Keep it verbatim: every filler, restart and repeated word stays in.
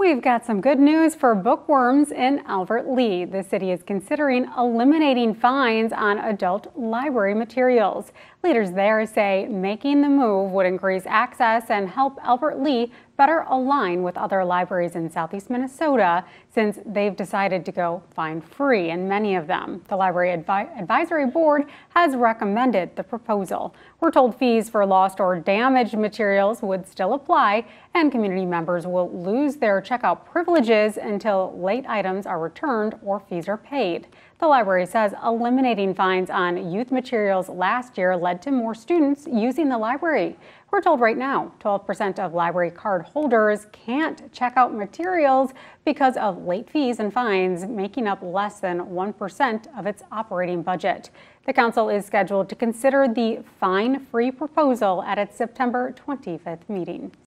we've got some good news for bookworms in Albert Lea. The city is considering eliminating fines on adult library materials. Leaders there say making the move would increase access and help Albert Lea better align with other libraries in southeast Minnesota, since they've decided to go fine-free in many of them. The Library Advi- Advisory Board has recommended the proposal. We're told fees for lost or damaged materials would still apply, and community members will lose their checkout privileges until late items are returned or fees are paid. The library says eliminating fines on youth materials last year led to more students using the library. We're told right now twelve percent of library card holders can't check out materials because of late fees and fines, making up less than one percent of its operating budget. The council is scheduled to consider the fine-free proposal at its September twenty-fifth meeting.